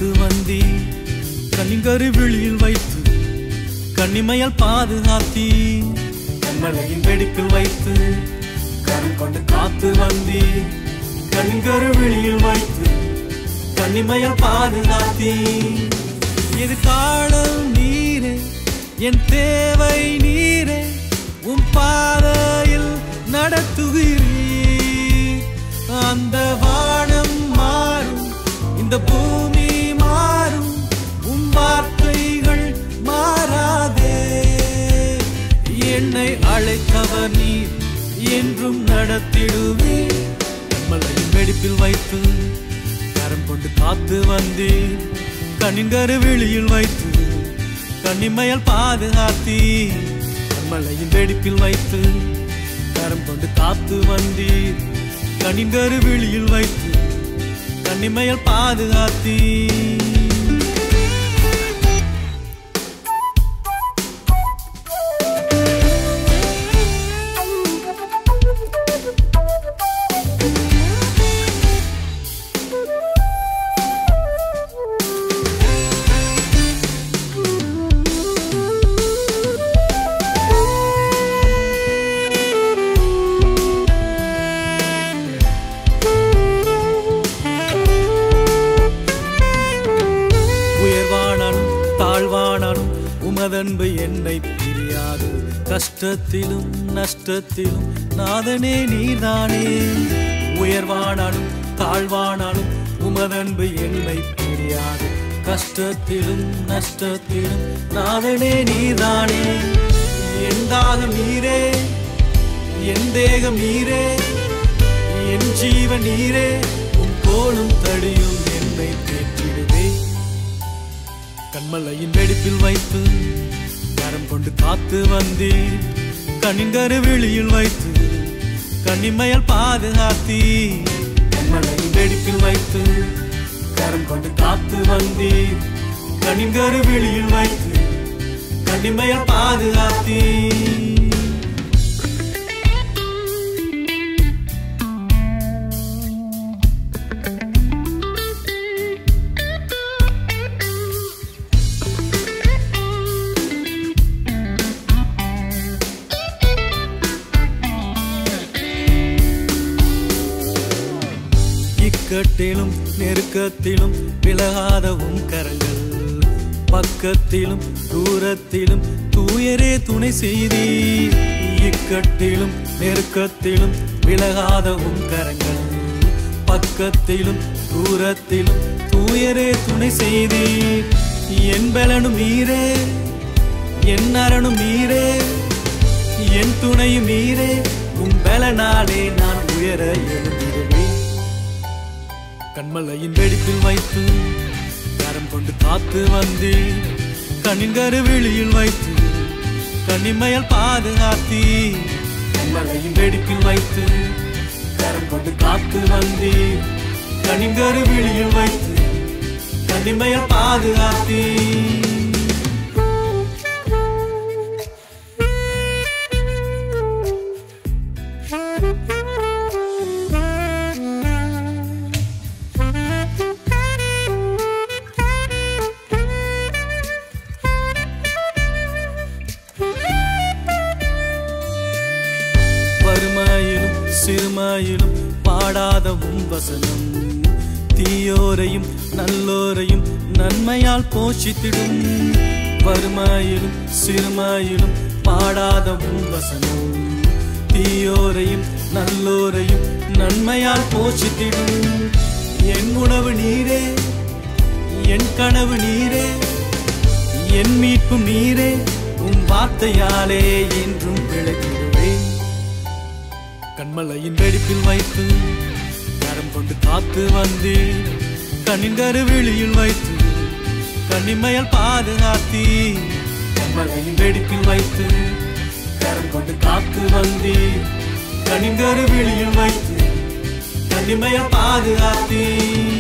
காத்து வந்தி கண்ணிங்கரு விழியில் வைத்து கண்ணிமையால் பாதுகாத்தி கண்மலையின் வெடிப்பில் வைத்து கரம் கொண்டு காத்து வந்தி கண்ணிங்கரு விழியில் வைத்து கண்ணிமையால் பாதுகாத்தி இது காணல் நீரே என் தேவை நீரே உம் பாதையில் நடத்துகிறீர் அந்த வானம் மாறும் இந்த பூமி மாறும் உம் வார்த்தைகள் மாறாதே என்னை அழைத்தவர் நீர் என்றும் நடத்திடுவீர் கண்மலையின் வெடிப்பில் வைத்து கரம் கொண்டு காத்து வந்தீர் கண்ணிங்கரு விழியில் வைத்து கண்ணிமையால் பாதுகாத்தி கண்மலையின் வெடிப்பில் வைத்து கரம் கொண்டு காத்து வந்தீர் கண்ணிங்கரு விழியில் வைத்து கண்ணிமையால் பாதுகாத்தி உமதன்பு என்னை பிரியாது கஷ்டத்திலும் நஷ்டத்திலும் நாதனே நீதானே உயர்வானாலும் தாழ்வானாலும் உமதன்பு என்னை பிரியாது கஷ்டத்திலும் நஷ்டத்திலும் நாதனே நீதானே என் தாகம் நீரே என் தேகம் நீரே என் ஜீவன் நீரே உன் கோலும் தடியும் என்னை தேற்றிடுவே கண்மலையின் வெடிப்பில் வைத்து கரம் கொண்டு காத்து வந்தீர் கண்ணிங்கரு விழியில் வைத்து கண்ணிமையால் பாதுகாத்தி கண்மலையின் வெடிப்பில் வைத்து கரம் கொண்டு காத்து வந்தீர் கண்ணிங்கரு விழியில் வைத்து கண்ணிமையால் பாதுகாத்தி இக்கட்டிலும் நெருக்கத்திலும் விலகாத உம் கரங்கள் பக்கத்திலும் தூரத்திலும் தூயரே துணை செய்தீர் இக்கட்டிலும் நெருக்கத்திலும் விலகாத உம் கரங்கள் பக்கத்திலும் தூரத்திலும் தூயரே துணை செய்தீர் என் பலனும் நீரே என் அரணும் நீரே என் துணையும் நீரே உம் பலனாலே நான் உயர எழுந்திடுவேன் கண்மலையின் வெடிப்பில் வைத்து கரம் கொண்டு காத்து வந்தீர் கண்ணிங்கரு விழியில் வைத்து கண்ணிமையால் பாதுகாத்தி கண்மலையின் வெடிப்பில் வைத்து கரம் கொண்டு காத்து வந்தீர் கண்ணிங்கரு விழியில் வைத்து கண்ணிமையால் பாதுகாத்தி வறுமையிலும் சிறுமையிலும் பாடாத உம் வசனம் தீயோரையும் நல்லோரையும் நன்மையால் போஷித்திடும் வறுமையிலும் சிறுமையிலும் பாடாத உம் வசனம் தீயோரையும் நல்லோரையும் நன்மையால் போஷித்திடும் என் உணவு நீரே என் கனவு நீரே என் மீட்பு நீரே உம் வார்த்தையாலே என்றும் விளக்கிடுவேன் கண்மலையின் வெடிப்பில் வைத்து கரம் கொண்டு காத்து வந்தீர் கண்ணிங்கரு விழியில் வைத்து கண்ணிமையால் பாதுகாத்தி கண்மலையின் வெடிப்பில் வைத்து கரம் கொண்டு காத்து வந்தீர் கண்ணிங்கரு விழியில் வைத்து கண்ணிமையால் பாதுகாத்தி